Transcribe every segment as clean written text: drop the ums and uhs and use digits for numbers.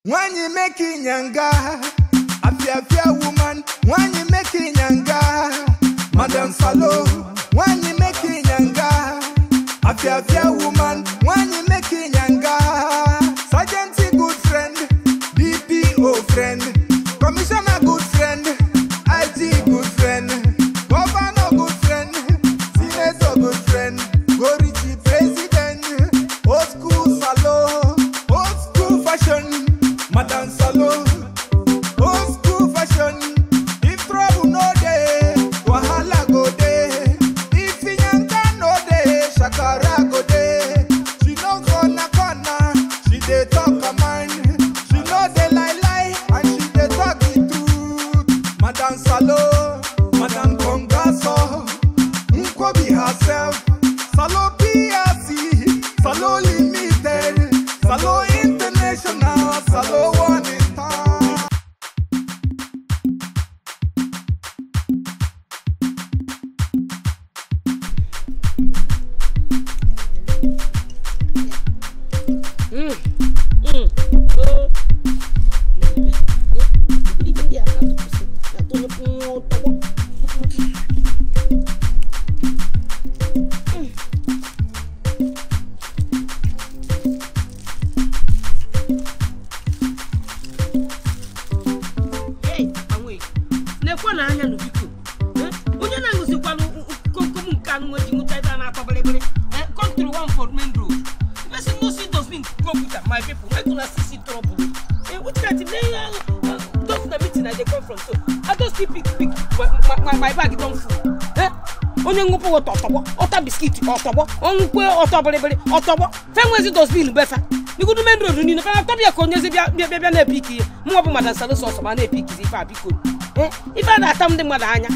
When you making yanga, afia woman. When you making yanga, Madam Salo. When you making yanga, afia woman. When you making yanga, Sergeant good friend, BPO friend, Commissioner good friend, IG good friend, Governor good friend, Senator good friend, Gorichi president, old school Salo, old school fashion, Madam Salo, old school fashion. If trouble no day, wahala go day. If yanga no day, shakara go day. She no corner, she dey talk her mind. She no dey lie, and she dey talk the truth. Madam Salo, Madam Congaso, Nkobi herself, Salo PRC, Salo Limited, Salo International, Salo One in Town. My people, why do I see trouble? Which kind of those the meeting they come from? So I just keep pick my bag don't full. Only ngopo otobo biscuit otobo onwe otobelebele otobo fenwezi those bill befa ni gudu mendro ni no fa tobia konyeze bia na epiki mo obo Madam Salo so ma na epiki si fa biko ifa na atam de mada anya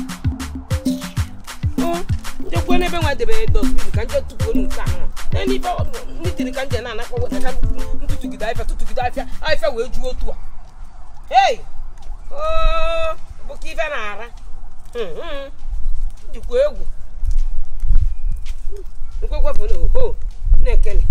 nje kwene be nwa debe those bill kan je tuko nu kan eni ba meeting kan je na na ko kan tutugida ifa we ju otu a hey boki ifa na ara dikwo egwu nkwe fo na ekele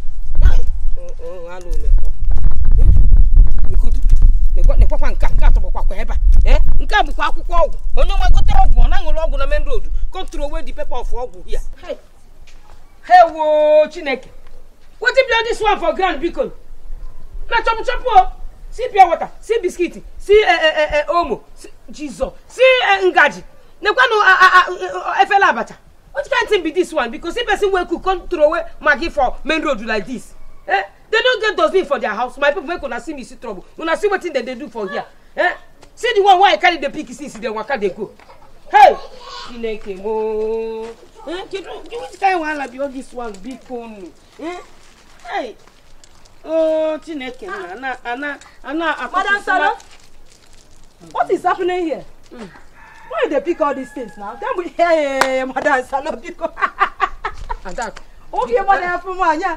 alu le ko ikudu nekwa kwa nka to bokwa eba nka bukwa akwụkwọ ọgwụ onye nwa gote ọgwụ na ṅụrụ ọgwụ na main road control we the paper of ọgwụ here hey wo Chineke what if you this one for grand beacon na chop see pure water see biscuit see omo Jesus see ngaji nekwa no efela abacha. What kind of thing be this one? Because if person will could throw away Maggie for main road like this, they don't get those things for their house. My people when see me see trouble. When I see what thing they do for here, see the one why I carry the pick since they waka they go. Hey, Chineke mo, you which kind one like all this one big phone? Hey, oh Chineke, Madam Salo, what is happening here? Why they pick all these things now? Then we hey Madam Salo because Adak. Okay, Madam Fumanya.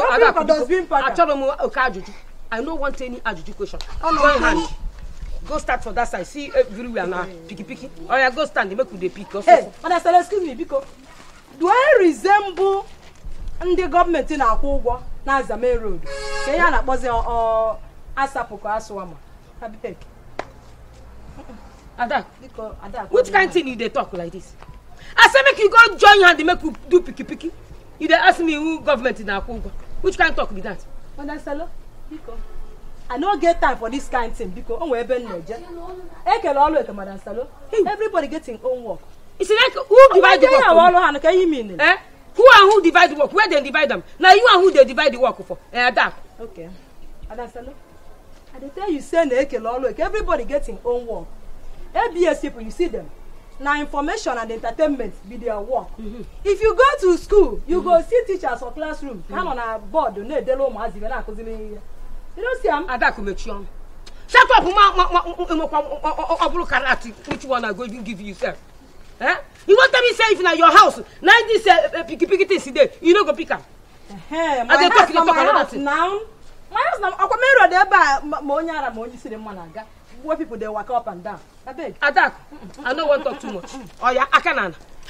I don't want any ajuju question. Join hand. Go start for that side. See everywhere now. Picky. Oh yeah, go stand. Make the pick. Hey, Madam Salo, excuse me, because do I resemble the government in Akugwa na Zame Road? Say ya na boze or Asapoko Aswama. Abeg. Adak, which kind of thing they talk like this? I say make you go join hand, make you do picky. You dey ask me who government in Akugwa. Which kind of talk be that? Madam Salo, because I don't get time for this kind of thing because on webe neje. Ekele always Madam Salo. Everybody getting own work. It's like who divide the work? Can you mean? Who and who divide the work? Where they divide them? Now you and who they divide the work for? Adak. Okay. Madam Salo, I dey tell you say na ekele always everybody getting own work. ABS people, you see them. Now information and entertainment be their work. If you go to school, you go see teachers for classroom. Come on a board, you don't see them. Adak make you. Shut up, which one I going to give you, sir? You want to be safe in your house? Now this picky things today, you don't go pick up. My house now. My house now. I come here there by Monya and Moni see the managa. Where people they walk up and down. I beg. Adak, I don't want to talk too much. Oh yeah, I can.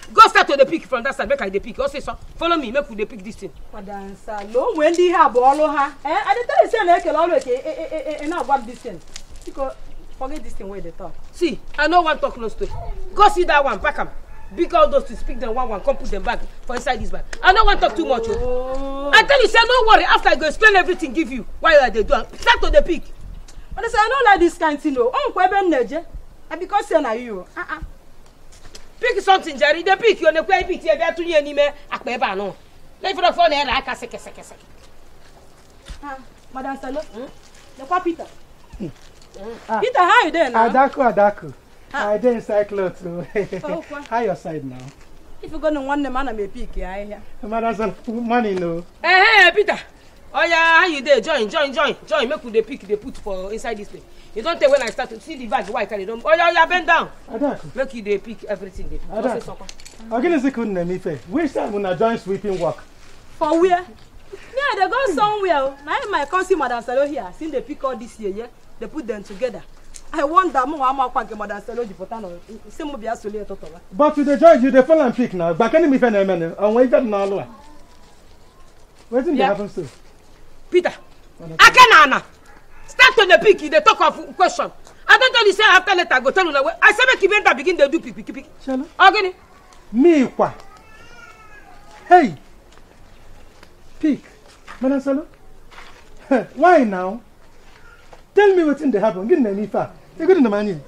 Go start to the pick from that side. Make I the pick. Also, so follow me. Make we the pick this thing. Madam Salo, when they have all of her, I didn't tell you say like always. And now what this thing? Because forget this thing where they talk. See, I know one talk close to. Go see that one. Pack them. Pick all those to speak them one. Come put them back for inside this bag. I don't want to talk too much. Oh. I tell you, say no worry. After I go explain everything, give you. Why are they doing? Start to the pick. But I say I don't like this kind of thing. Oh, Kweben Neje. And because you're not you. Pick something, Jerry. The pick you on the quay pick. You're to you anime. Akweba no. Let for the phone here. I can say. Madam Salo. The Peter. Peter, how you doing now? Adaku. I didn't cycle too. How your side now? If you're going to want the man, I may pick you. Madam, money no. Hey, Peter. Oh yeah, how you there? Join. Make we the pick they put for inside this thing. You don't tell when I start to see the bag. Why can you don't? Oh yeah, bend down. Adaku. Make you the pick everything. Adaku. I'm gonna say couldn't name me. Which time when I join sweeping work? For where? Yeah, they go somewhere. Now my cousin Madam Salo here. Since they pick all this year, yeah, they put them together. I wonder more how much Madam Salo the potano. Same will be as solely total. But with the judge, you the fall and pick now. Back any me for a minute. I'm waiting now. What did happen to? Peter, Akenana, start to the pick. They talk of question. I don't tell you say after later go tell you now. I say make you begin to do pick. Shall I? Me what? Hey, pick, Madam Salo. Why now? Tell me what's in the happen. Give me far. You got in the money.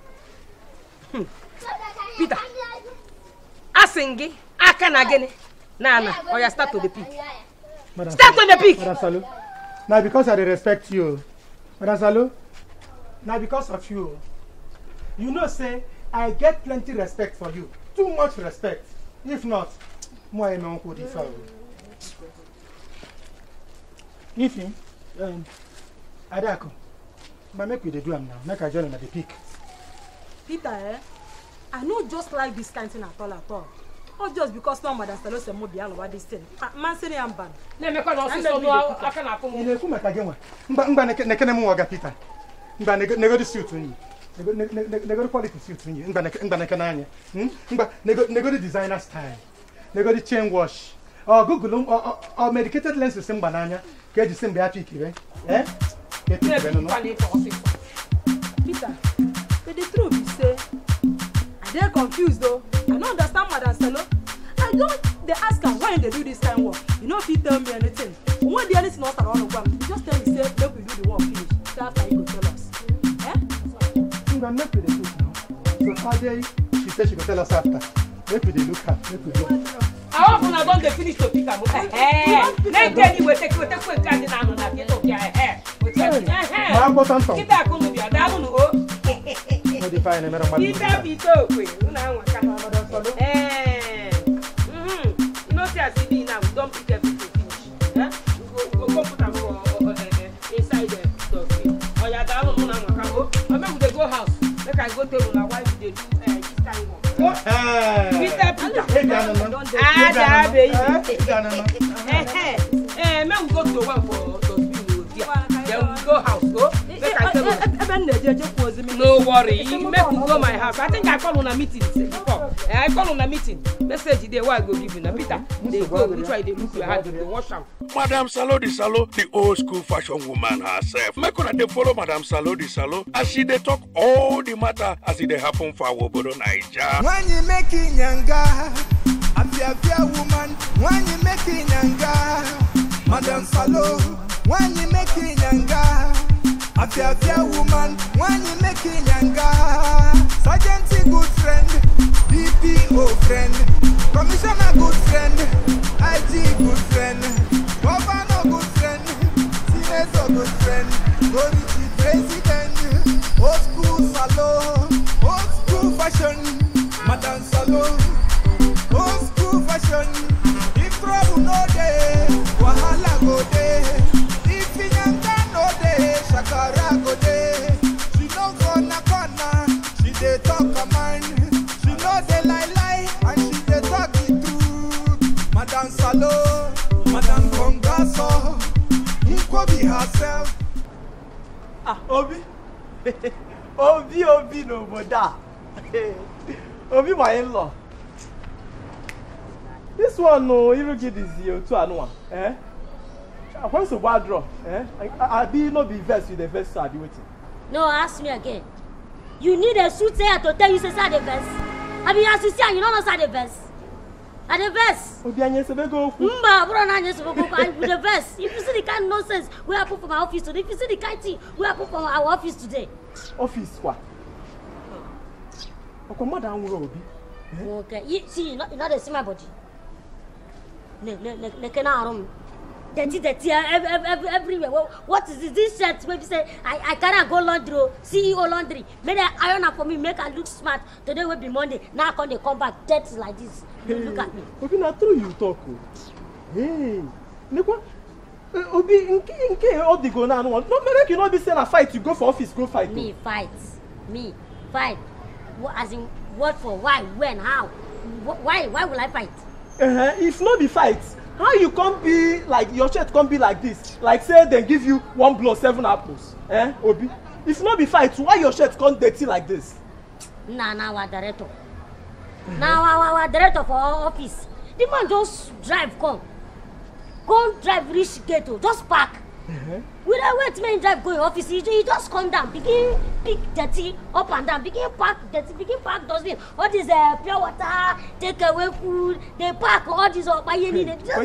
Peter, Asengi, Akanagene, Nana, or you start to the pick. Start to the pick. Madam Salo. Now because I respect you, Madam Salo. Now because of you, you know say I get plenty respect for you. Too much respect. If not, more my uncle differ. If him, Adako, but make we do am now. Make I join him at the pick. Peter, I know just like this kind of thing at all. Not just because no Madam Salo say more behind over this thing. Man say I'm bad. Let me call us so no I can happen. You know come again. Mba nekene mu waga Peter. Mba nego di suit ni. Nego quality suit ni. Mba nekene anya. Mba nego di designer style. Nego di chain wash. Oh Google or medicated lenses mba nanya. Ke di sembe atiki be. Get it no. Peter, but the truth is say they're confused though. I don't understand Madam Salo. I don't. They ask her why they do this kind of work. You know if you tell me anything. When the anything else around the world, you just tell me say make we do the work finish. So after you go tell us. I'm gonna make we the look now. So Friday she said she will tell us after. Make we the look her. Make we look. How often I don't finish to pick up? Let me we take quick card now na get okay. My important song. Kita ko no bia da no o. Modify na mera Peter kwe. Una waka. You know say as it be now we don't pick everything finish. We go put am for inside the dustbin. Oya da no una waka go. I make we dey go house. Make I go tell una why we dey do this kind of work. Peter. May we go to one for dustbin there. Then we go house. Go. Make I tell you. No worry. Make we go my house. I think I call on a meeting before. I call on a meeting. Message there. Why I go give you? Peter. They go. We try. They look your hand. They wash them. Madam Salo, the old school fashion woman herself. Make una dey follow Madam Salo, as she dey talk all the matter as it dey happen for our Obodo Naija. When you making yanga, a woman. When you making yanga, Madam Salo. When you making yanga, a woman. When you making yanga, Sergeant good friend, DPO friend, Commissioner good friend, IG good friend, Governor good friend, Senator good friend, Gority President, old school Salo, old school fashion, Madam Salo, old school fashion. If trouble no day, wahala go day. If inyanga no day, shakara go day. She no corner, she dey talk her mind. She no dey lie, and she dey talk the truth. Madam Salo, Madam Congaso, Nkobi herself. Obi no boda. Obi my in-law. This one no, you get this year to one. Eh? What's the bad draw? Eh? I be not be vest with the vest so I be waiting. No, ask me again. You need a soothsayer to tell you say the vest. I mean, as you see, you don't know say the vest. At the vest. Obianye se go. Bro, na nyese go with the vest. If you see the kind of nonsense we are put from my office today, if you see the kind of thing we are put from our office today. Office what? Okomo da nwuro obi. Okay, you see, you know they see my body. Ne cannot room. Dirty everywhere. What is this shirt? When you say I cannot go laundry, CEO laundry. Make I iron up for me, make I look smart. Today will be Monday. Now can they come back dirty like this? Look at me. Obi na true you talk. Hey, Nekwa. Obi inke all the go now. No, make you not be saying a fight. You go for office, go fight. Me fight. As in what for? Why? When? How? Why will I fight? If not be fight. How you can't be like your shirt can't be like this? Like say they give you 1 blow 7 apples. Obi. If not be fight, why your shirt can't dirty like this? Now our director. Now our director for our office. The man just drive come drive reach gate just park. We don't wait man drive go in office. He just come down, begin pick dirty up and down, begin park dirty, begin park dustbin. All this pure water, take away food, they park all this up. You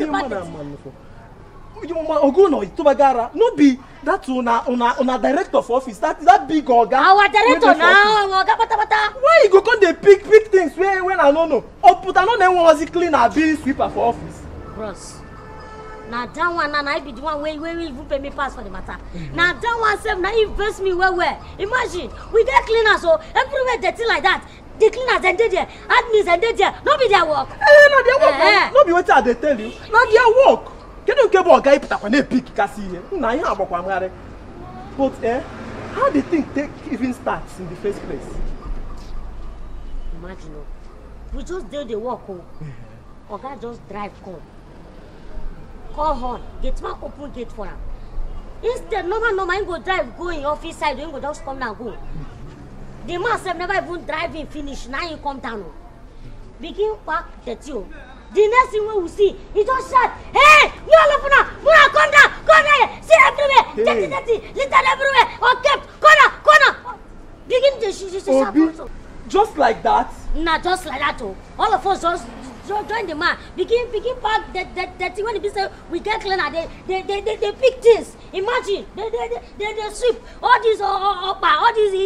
Ogono Tubagara, no be that una director of office. That big organ. Our director now, bata. Why you go come dey pick things when I don't know? Or put another one was clean a bill sweeper for office. Bros. Now that one and I be the one where we even pay me pass for the matter. Now that one self now invest me where. Imagine we get cleaners so everywhere dirty like that. The cleaners ended there, admins ended there. No be their work. No their work. No be what they tell you. Not their work. Can you get guy put up on a pick kasi here? Na here aboko amare. But how the thing take even starts in the first place? Imagine we just did the work Oga just drive come. Call horn, gate man open gate for him. Instead, normal, he go drive, go in office side, he go just come down, go. The man said never even driving finish, now he come down. Begin park the two. The next thing we will see, he just shout, hey, you all open up, come down, see everywhere, dirty, litter everywhere, okay, corner. Begin to shout. Just like that? Nah, just like that, all of us just join the man. Begin park that when the say we get cleaner, they pick things. Imagine they sweep all these all these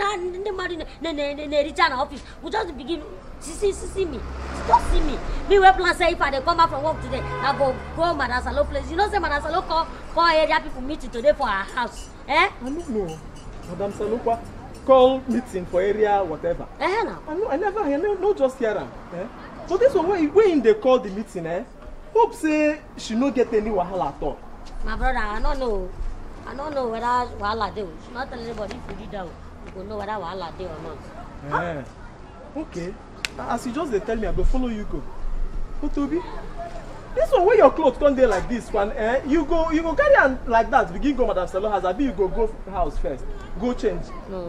the return office. We just begin see me. Just see me. Me we plan say if I come back from work today, I go Madam Salo place. You know say Madam Salo call area people meeting today for our house. I don't know. Madam Salo call meeting for area whatever. Now. I never hear no just hear am. So this one when they call the meeting, hope say she no get any wahala at all. My brother, I don't know whether wahala dey. She not tell anybody if you did that, you go know whether wahala dey or not. Okay. As you just dey tell me, I go follow you go. But Toby, this one where your clothes come there like this one, you go carry on like that. Begin go Madam Salo house. Abi you go house first. Go change. No.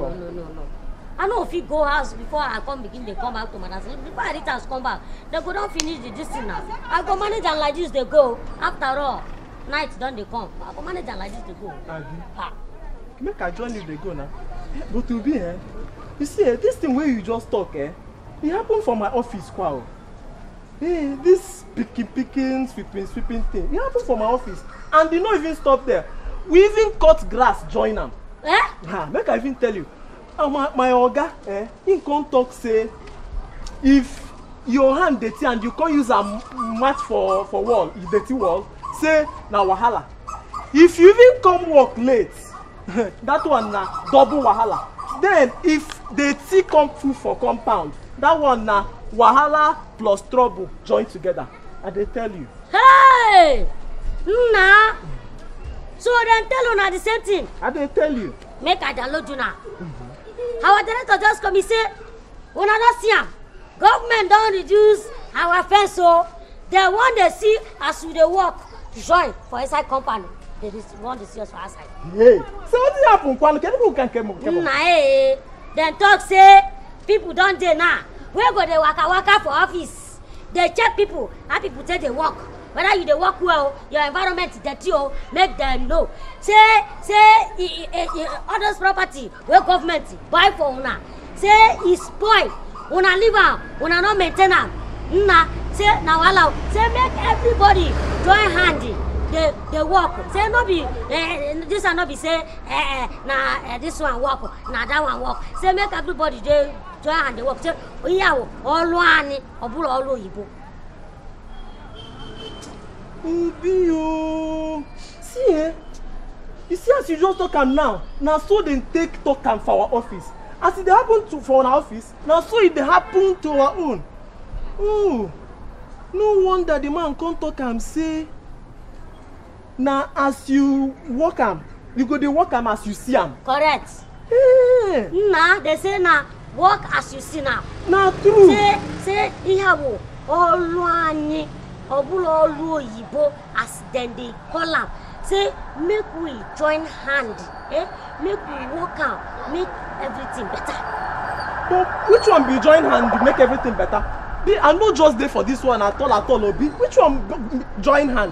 I know if you go house before I come begin, they come out to Madam Salo. Before I reach house come back, they go don't finish this thing now. I go manage them like this, they go. After all, night done they come. I go manage them like this, they go. Make I join you, they go now. But to be you see, this thing where you just talk, it happened for my office, wow. Hey, this picking, sweeping thing, it happened for my office. And they not even stop there. We even cut grass, join them. Make I even tell you. My oga, he can't talk say if your hand dirty and you can't use a mat for wall, dirty wall, say na wahala. If you even come work late, that one na double wahala. Then if the tea come full for compound, that one na wahala plus trouble join together. I dey tell you. Hey! Nah. So then tell you na the same thing. I dey tell you. Make I download you now. Our director just come, he say, when I don't see him, government don't reduce our fence, so they want to see as we work to join for inside company. They want to see us for outside. Hey, so what happen? Then talk say people don't dey now. We go dey waka for office. they check people, how people take they work. Whether you they work well, your environment dirty, make them know. Say others property where government buy for una. Say it's spoil, una live am, una not maintain am. Say now allow. Say make everybody join handy. They work. Say no be this one no be say this one work, that one work. Say make everybody join hand they work. Say oyawo oluani obula oloyibo. Obio. See you see as you just talk am now so they take talk am for our office. As it happen to for our office, now so it happen to our own. Oh, no wonder the man come talk am say now as you walk am, you go dey walk am as you see am. Correct. Hey. Nah, they say now walk as you see now. Na true. Say ihawo oluani obula olu oyibo as then they call am. Say make we join hand, make we work out, make everything better. But which one be join hand to make everything better? I'm not just there for this one at all, Obi. Which one join hand?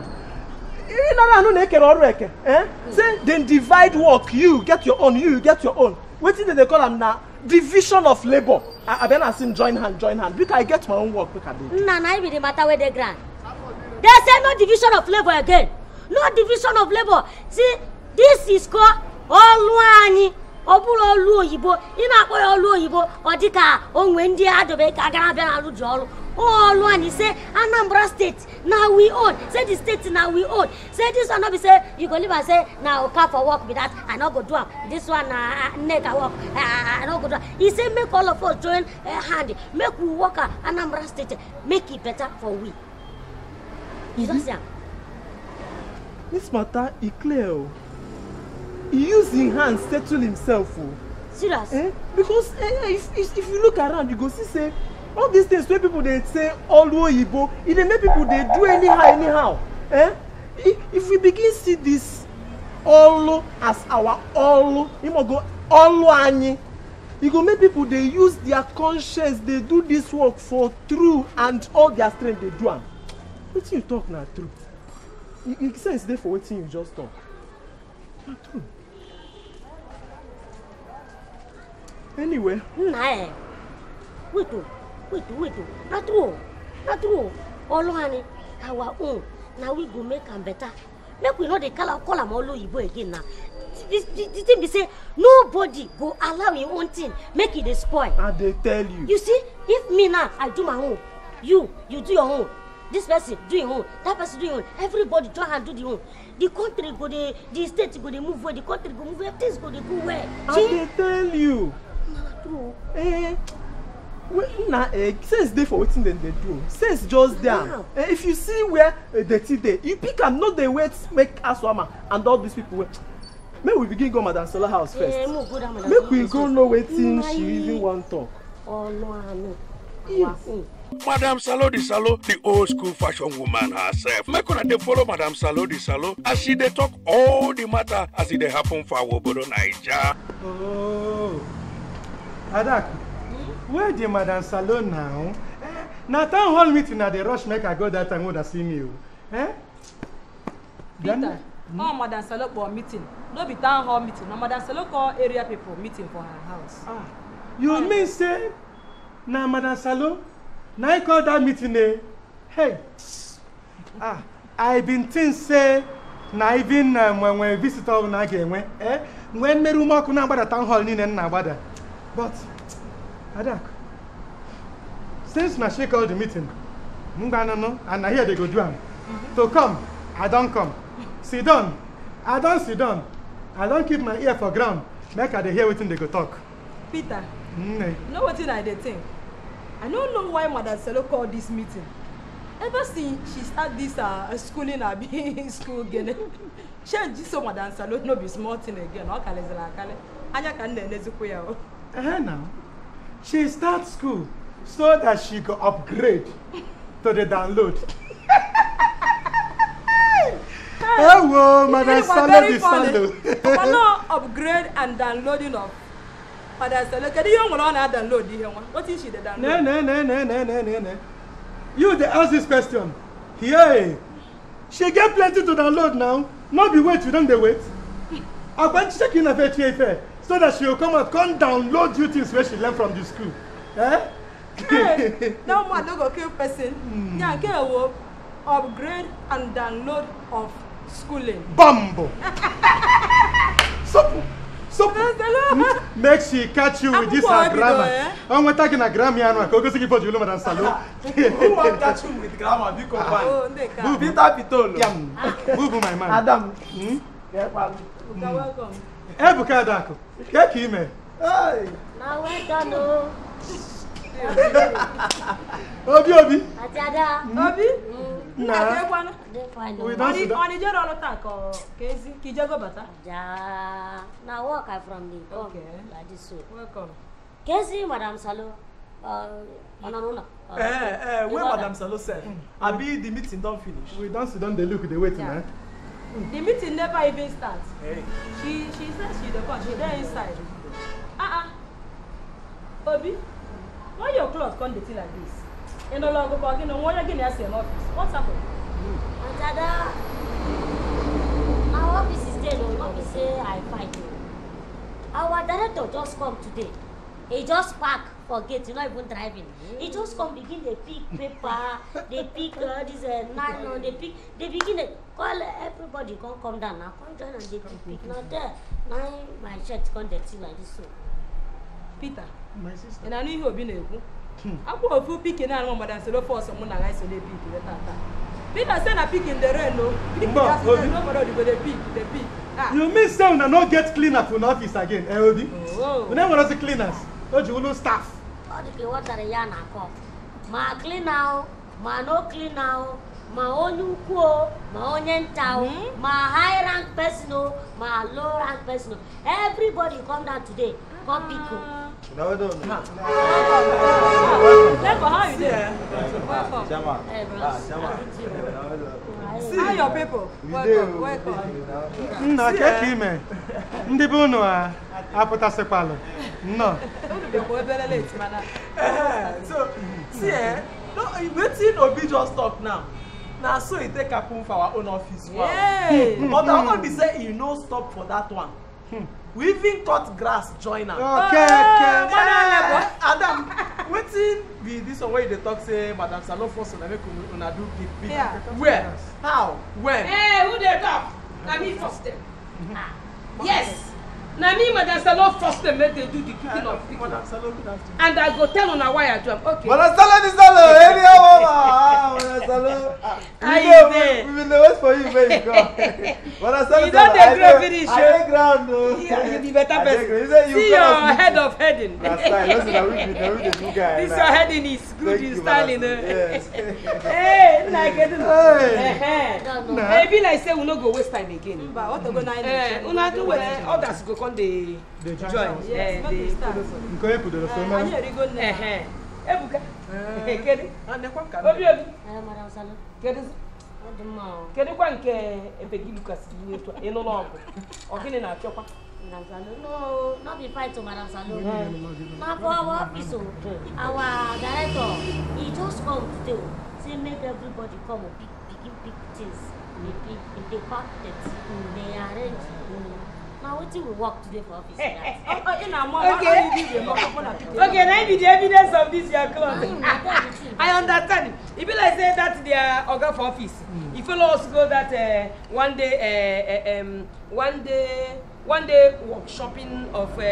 Say then divide work, you get your own, you get your own. What did they call them now? Division of labor. I then ask him join hand. Because I get my own work. Look at it. Nah, be the matter where they grant. They say no division of labor again. No division of labor. See, this is called Oluani. Obulo olu oyibo. Ina ko olu oyibo. Odika onwe ndi adobe ka gara bia na alu jolu. Oluani say Anambra state now we own. Say the state now we own. Say this one no be say you go live and say now okay for work with that I no go do am. This one nega work I no go do am. He say make all of us join hand. Make we work Anambra state. Make it better for we. You don't see. This matter is clear. He used his hands settle himself. Serious? Because if you look around, you go see say all these things where people they say all Oyibo, it dey make people they do anyhow. If we begin see this all as our all, you must go all ani. You go make people they use their conscience, they do this work for true and all their strength they do am. What you talk now true? You sense there for what you just talk. Not true. Anyway. Nah, wait. Not true. Oluani, our own. Now we go make them better. Make we know they call them Oloyibo again now. This thing be say nobody go allow your own thing make it a spoil. And they tell you. You see, if me now I do my own, you do your own. This person do your own, that person do your own. Everybody join and do the own. The country go the state go they move where, the country go move where, things go they go where. And they tell you. True. Sense dey for wetin dem dey do. Sense just there. If you see where dirty dey, you pick am, no dey wait make Aswama and all these people wait. Make we begin go Madam Sola house first. Make we go know wetin she even wan talk. Oh no. Yes. Madam Salo the Salo, the old school fashion woman herself. Make una dey follow Madam Salo the Salo as she dey talk all the matter as it dey happen for Obodo Naija. Oh, Adak, where the Madam Salo now? Now town hall meeting na dey rush make I go that time would see me. Peter, Madam Salo for meeting. No be town hall meeting. No, Madam Salo call area people meeting for her house. You mean say na Madam Salo? Now I call that meeting hey. I been think say na even when we visitor na again when me rumor kuna bada town hall ni na bada. But Adak, since na she called the meeting, no, and I hear they go do am. So come, I don't come. Sit down, I don't sit down. I don't keep my ear for ground. Make I dey hear wetin they go talk. Peter, know what I dey think? I don't know why Madam Salo called this meeting. Ever since she start this schooling school again, she just so Madam Salo no be small thing again. Anya can now, she start school so that she go upgrade to the download. Hello, Madam Salo the Salo. I'm not upgrade and downloading of. Madam Salo, can you download the one? What is she the download? No. You they ask this question. Yeah. She get plenty to download now. Not be wait, you don't they wait. I want to check in a fair so that she will come and come download you things where she learned from the school. Eh? Hey, now man no go kill person. Yeah, get a upgrade and download of schooling. Bumbo. Make she catch you with this grammar. I'm talking a grammar. Go see for you, Madam Salo. Who want catch you with grammar? Because Peter Pitolo. Bubu, my man. Adam. Welcome. Hey, Bukadako. Get him. Hey. Now we're done. Obi. Ajada. Obi? Nah. We don't see that. On the general attack or Casey, Kijago Bata? Ja. Now walk I from the Okay. Like this so. Welcome. Casey, Madam Salo. No. Where Madam Salo said, Abi, the meeting don't finish. We don't sit down, they look, they waiting, Yeah. eh? The meeting never even starts. Hey. She says she's the boss. She's there inside. Obi, why your clothes come dirty like this? You no longer working on one again as an office. What's happened? Ajada. Our office is there, no, not be say I fight you. Our director just come today. He just park for gate, you not even driving. He just come begin they pick paper, they pick this nylon, they begin to call everybody come down now, come join and they pick. Now there, now my shirt come dirty like this so. Peter, My sister. and I knew you have been able. I go a few picking and one Madam Salo for someone that I saw they pick. Peter said I pick in the rain, no. Nobody go they pick. You mean say we not get cleaner for office again, eh, Obi? Oh. We never want to see cleaners. Don't you know staff? All the water the yarn come. Ma clean now, ma no clean now, ma onyu ko, ma onyen tao, ma high rank person, ma low rank person. Everybody come down today, come pick up. No. Never, how you there? Welcome. Jama. Hey, bros. How your people? Welcome. No, get him, eh? Ndi bunu apota sepalo. No. So, see, no, waiting Obi just talk now. Now, so he take a for our own office. Yay! But I want to say he no stop for that one. We even cut grass join am. Okay. Adam, wetin be this one where they talk say Madam Salo force una make una do big. Yeah. Where? How? When? Hey, who they talk? Na me first them. Yes. Na me Madam Salo first them make they do the cooking of picking. Madam Salo, good afternoon. And I go tell una why I do am. Okay. Madam Salo, area mama. Madam Salo. How you dey? We been wait for you where you go. Madam Salo, You don't dey grow finish. I dey ground no. You be better I dey ground. You person. say you See come your as head of heading. Last time, listen, na we the new guy. This na. your heading is good Thank in you, styling. Madam. Yes. Hey, like it. Hey. Don't know. Hey, be like say we no go waste time again. But what to go now? Una do others go come dey They join. Yes, They start. Nko epu do so I man. hear you go now. Ebuka. Kedu? And nekwa ka. Obi. Madam Salo. Kedu? What the mouth? Kedu kwa nke Epegi Lucas bụ etu a ịnụ n'ọgụ ọ gịnị na-achọkwa Madam Salo. No, not be fight to Madam Salo. Now for our office, our director, he just come today. Say make everybody come and pick things. They pack it, they arrange. Now what we work today for office? Okay, now be the evidence of this your cloth. I understand. It be like say that their oga for office. If you also go that one day workshopping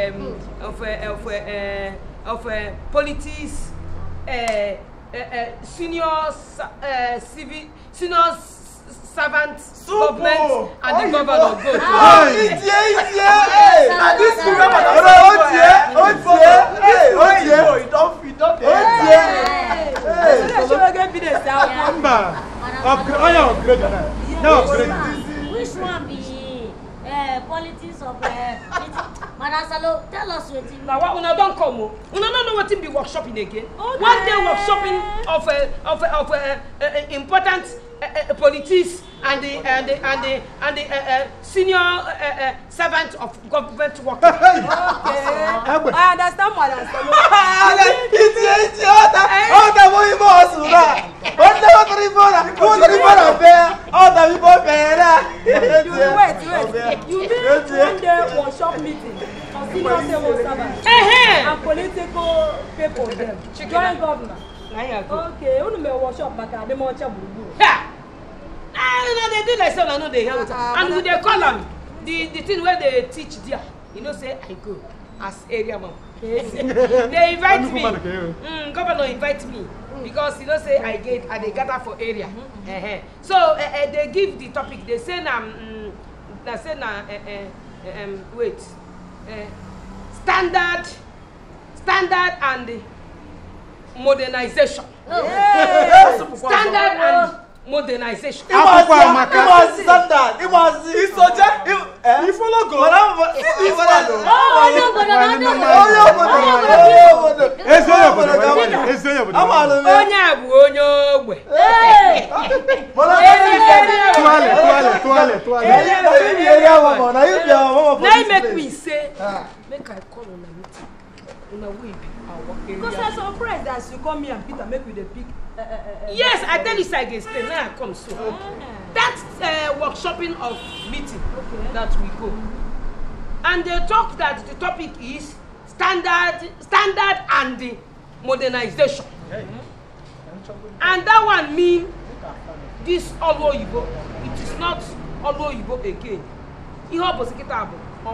of politics, senior servant government and the governor go to. Which one be politics of Madam Salo? Tell us what it Now what una don't come o. Una don't know what be workshopping again. One day workshopping of important politics and the senior servant of government workers. I understand Madam Salo. You mean one day workshop meeting of senior civil servants and political people them join governor. Okay, you know workshop maka dem ocha buruburu. They do like so, I know they hear it. And we they call them the thing where they teach there. You know, say I go as area man. They invite me. Governor invite me because you know say I they gather for area. So they give the topic. They say wait, standard and modernization. Standard and modernization. It was standard. It was you follow God. Make me say, make I call on a meeting. Because I'm surprised that you come here and Peter make with the big. Yes, I tell you, I can explain. Now I come so. That's workshopping of meeting that we go, and they talk that the topic is standard and modernization, and that one mean this Oloyibo. It is not Oloyibo again. You have to get up.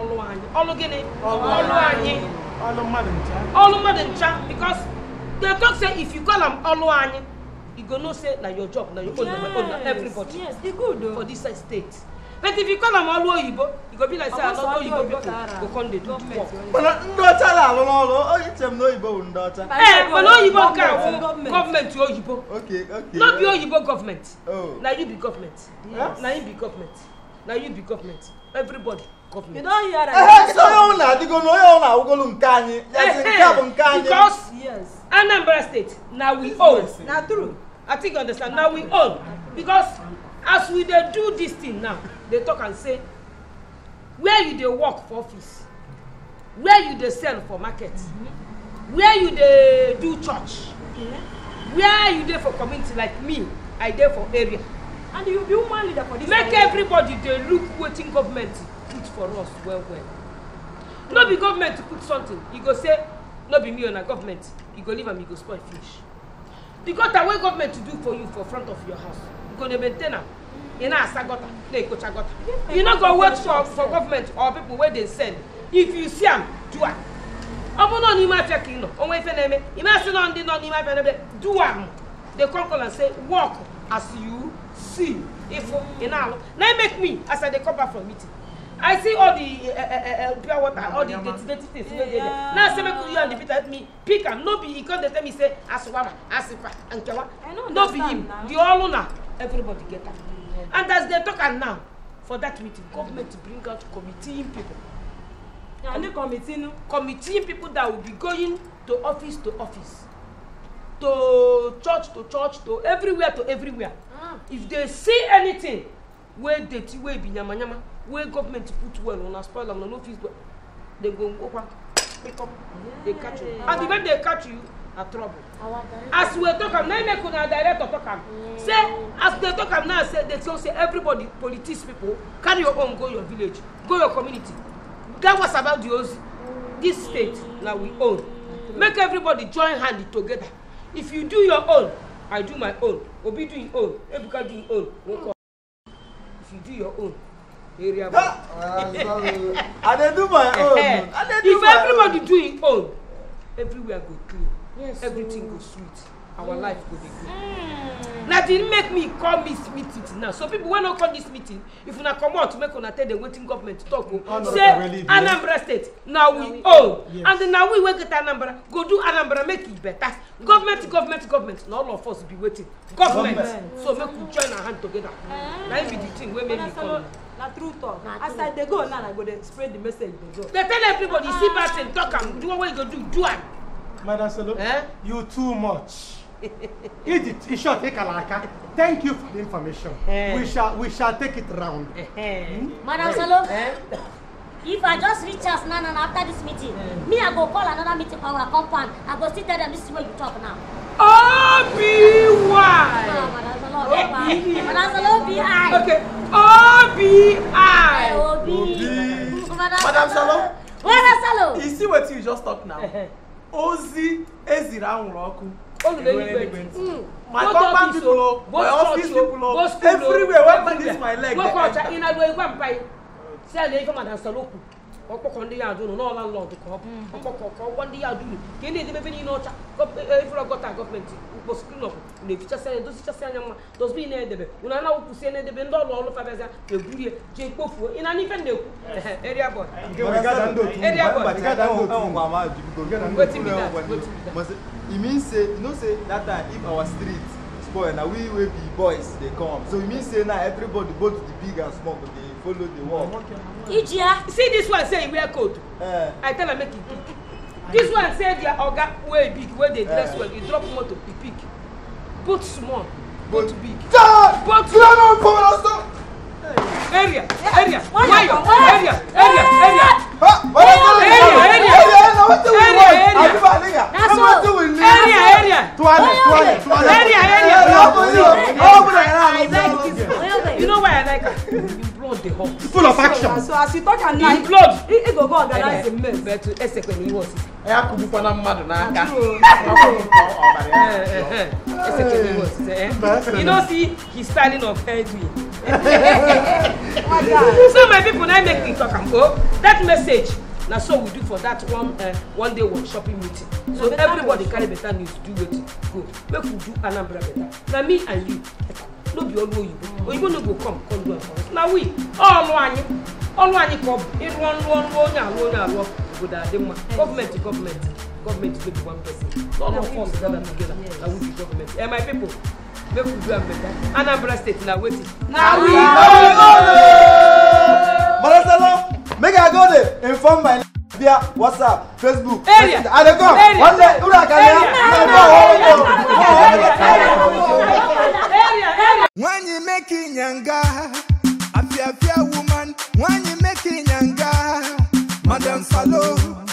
Because they talk say if you call them Oluanyi, you go no say na your job, na your own, everybody. Yes, it's good though. For this state. But if you call them Oluoyibo, you go be like say Oluoyibo people go come dey do work. But ndota la lo, you tell no Oyibo ndota. But Oyibo government to Oyibo. Okay. Not be Oyibo government. Oh. Now you be government. Now you be government. Now you be government. Everybody. Government. You don't hear that. Because yes, Anambra State now we own. Now true. I think you understand. Now we own because as we dey do this thing now, they talk and say where you dey work for office, where you dey sell for market, where you dey do church, where you dey for community like me, I dey for area. And you be one leader for this. Make everybody dey look wetin government put for us well. No be government to put something. You go say, no be me on a government. You go leave and you go spoil finish. Because the way government to do for you for front of your house, you go to maintain them. You know, Sagota, they go Chagota. You not go wait for government or people where they send. If you see them, do it. Do them. They come and say, walk as you see. If you know, now make me as I come back from meeting. I see all the pure water, all the dirty things. Now say make you and the Peter help me pick them. No be because they tell me say Aswama, Asifa, and Kewa. No be him. The all owner, everybody get that. And as they talk and now for that meeting, government to bring out committee people. And the committee people that will be going to office, to church, to everywhere. If they see anything where dirty, where be nyama, where government put well on a spoil on office, they go pick up, they catch you. And the way they catch you, are trouble. As we talk, now make una direct talk. Say as they talk now, say they say everybody, politics people, carry your own, go your village, go your community. That was about the Ozi. This state now we own. Make everybody join hands together. If you do your own, I do my own. Obi do your own. Ebuka do your own. If you do your own, area. I dey do my own. If everybody do your own, everywhere go clean. Yes, everything go sweet. Our life go be good. Now didn't make me call this meeting now. So people when not call this meeting, if una come out to make una tell the waiting government to talk, say Anambra State now we own, and then now we will get Anambra, go do Anambra, make it better. Government. Now all of us be waiting. Government. So make we join our hand together. Now be the thing where make me come. Na true talk. As I they go now, I go to spread the message. They tell everybody, see bad thing, talk and do what you go do it. Madam Salo, you too much. Edith, Ishot, Ekalaka, thank you for the information. We shall take it round. Madam Salo, If I just reach us now after this meeting, me I go call another meeting for our compound. I go sit there and this is where you talk now. O-B-Y. Madam Salo, B-I. Okay. O-B-I. Madam Salo. Madam Salo. You see what you just talk now? Ozi Ezira Unroku. My compound people, my office people, everywhere. Where this my leg? Ọkpọkọ ndị ya adụnụ n'ọla nlọdụ ka ọ bụ ọkpọkọ ndị ya adụnụ ka ị na-edebe ebe niile ọcha ifere ọgọta gọọmenti mkposkrinọp na-efichasị anya dozichasị anya mma dozbi na-edebe ụna na wụkwụsị na-edebe ndị ọrụ ọrụ fabịazịa na-eburie ji ekpofuo ị na-ana ife na-ekwu area boy e mean say you know say that time if our street spoil na we wey be boys dey come so e mean say now everybody both the big and small go dey follow the work. Ijia. See this one say he wear coat. I tell am make he pick. This one say their oga wey big wey dey dress well he drop motor he pick. Both small both big. Both area area you know why I like her? Blood the hot. Full of action. So as you talk and now, blood. It go organize the mess. But to esek when he was. I kubu pana mmadu na aka. You know see he's styling of Edwin. So my people now make me talk and go. That message. Now so we do for that one day workshopping meeting. So everybody carry better news, do it. Go. Make we do Anambra better. Now me and you. No be all Oyibo no go come do am for us. Now we all one come in one go da dem government make one person. All of us gather together. Now we be government. And my people, make we do am better. Anambra state now wait. Now we Madam Salo, make I go there inform my via WhatsApp, Facebook. Area. I dey come. One day, when you making nyanga, a fair woman, when you making nyanga, Madam Salo.